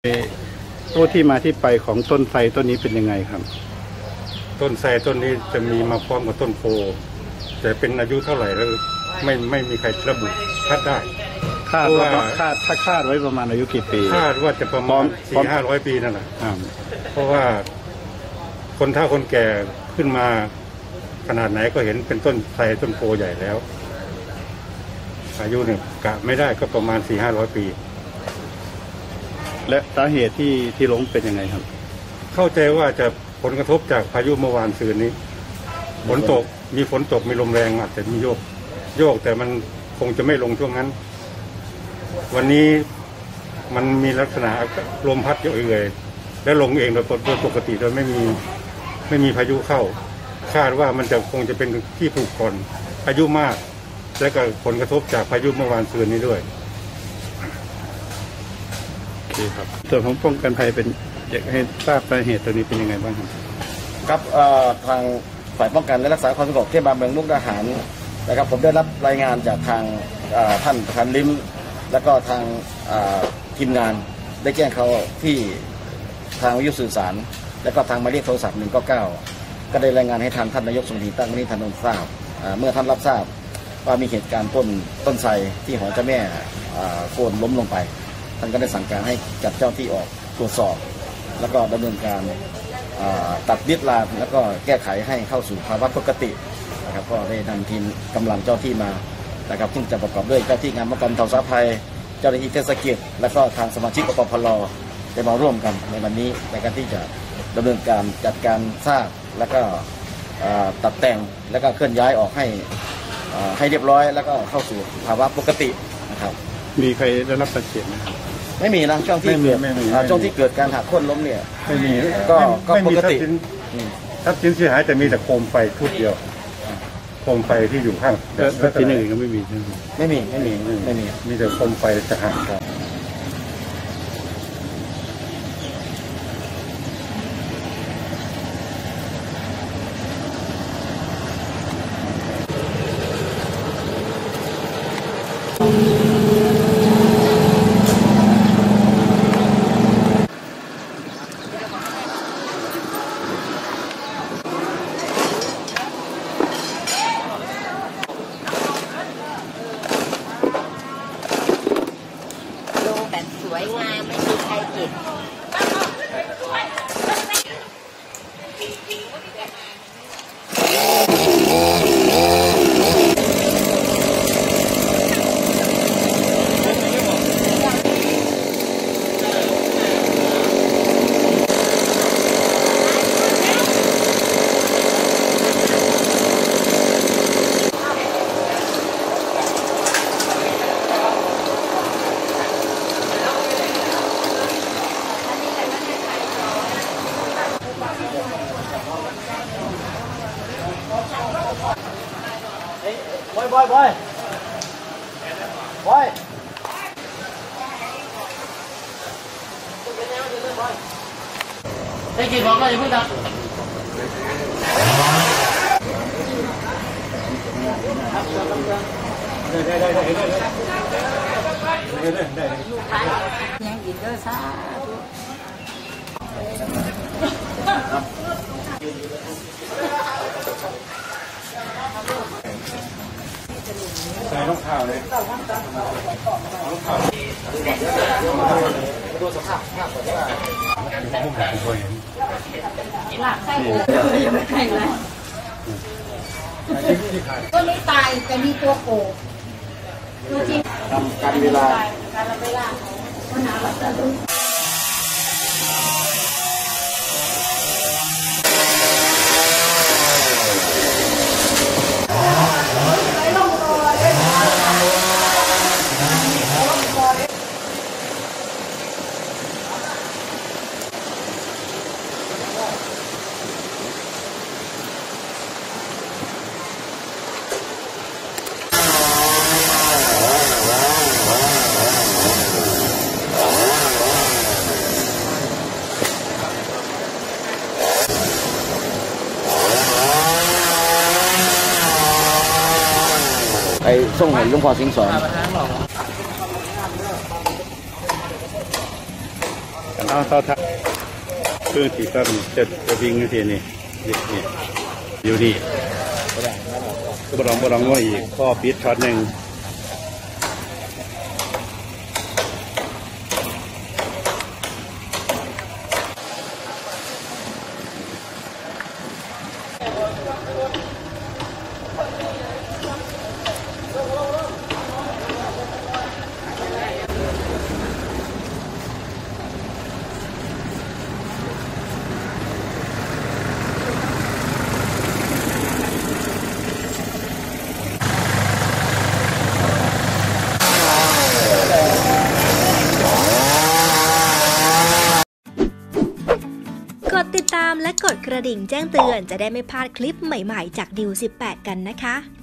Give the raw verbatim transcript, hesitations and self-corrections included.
ตัวที่มาที่ไปของต้นไทรต้นนี้เป็นยังไงครับต้นไทรต้นนี้จะมีมาพร้อมกับต้นโพแต่เป็นอายุเท่าไหร่แล้วไม่ไม่มีใครระบุคาดได้คาดว่าคาดถ้าคาดไว้ประมาณอายุกี่ปีคาดว่าจะประมาณสี่ห้าร้อยปีนั่นแหละเพราะว่าคนเฒ่าคนแก่ขึ้นมาขนาดไหนก็เห็นเป็นต้นไทรต้นโพใหญ่แล้วอายุเนี่ยกะไม่ได้ก็ประมาณสี่ห้าร้อยปีและสาเหตุที่ที่ล้มเป็นยังไงครับเข้าใจว่าจะผลกระทบจากพายุเมื่อวานซืนนี้ฝนตกมีฝนตกมีลมแรงอาจจะมีโยกโยกแต่มันคงจะไม่ลงช่วงนั้นวันนี้มันมีลักษณะลมพัดเยอะเลยและลงเองโดยปกติโดยไม่มีไม่มีพายุเข้าคาดว่ามันจะคงจะเป็นที่ปลูกก่อนพายุมากและก็ผลกระทบจากพายุเมื่อวานซืนนี้ด้วยโอเคครับส่วนของป้องกันภัยเป็นอยากให้ทราบสาเหตุตัวนี้เป็นยังไงบ้างครับครับทางฝ่ายป้องกันและรักษาความสงบเทศบาลเมืองมุกดาหารนะครับผมได้รับรายงานจากทางท่านประธานลิ้มและก็ทางทีมงานได้แจ้งเขาที่ทางวิทยุสื่อสารและก็ทางหมายเลขโทรศัพท์หนึ่งเก้าเก้าก็ได้รายงานให้ทางท่านนายกสมรีตั้งนิทันนทราบเมื่อท่านรับทราบว่ามีเหตุการณ์ต้นต้นไทรที่หอเจ้าแม่โค่นล้มลงไปท่านก็ได้สั่งการให้จัดเจ้าที่ออกตรวจสอบแล้วก็ดำเนินการตัดยึดลานแล้วก็แก้ไขให้เข้าสู่ภาวะปกตินะครับก็ได้นำทีมกำลังเจ้าที่มานะครับซึ่งจะประกอบด้วยเจ้าที่งานป้องกันเทาสาภัยเจ้าหน้าที่เทศกิจและก็ทางสมาชิกปปพลได้มาร่วมกันในวันนี้ในการที่จะดำเนินการจัดการสร้างและก็ตัดแต่งและก็เคลื่อนย้ายออกให้ให้เรียบร้อยแล้วก็เข้าสู่ภาวะปกตินะครับมีใครได้รับบาดเจ็บไหมไม่มีนะช่วงที่เกิดช่วงที่เกิดการหักโค่นล้มเนี่ยไม่มีก็ก็ปกติทรัพย์สินเสียหายแต่มีแต่โคมไฟทุกเดียวโคมไฟที่อยู่ข้างทรัพย์สินอื่นก็ไม่มีไม่มีไม่มีไม่มีมีแต่โคมไฟจะห่างกันสวยงามไม่มีใครเจ็บบอยบอยบอยบอยได้กี่บอกก็อย่าเพิ่งดับได้ได้ได้ได้ได้ได้ได้ยังอีกก็ซาใส่รองเท้าเลยรองเท้าดูสภาพภาพก่อนว่าผมอยากดูเห็นหลักไส้ยังไม่ใช่เลยตัวนี้ตายแต่มีตัวโกตัวจริงทำการเวลาการเวลาปัญหาแบบนั้นไปส่งให้หลวงพ่อสิงห์สอนเอาเท่าทักเครื่องตีก็มีจะจะวิ่งอยู่ที่นี่นี่นี่อยู่นี่บรองบรองว่าอีกข้อปิดช็อตหนึ่งกดติดตามและกดกระดิ่งแจ้งเตือนจะได้ไม่พลาดคลิปใหม่ๆจากดิวสิบแปดกันนะคะ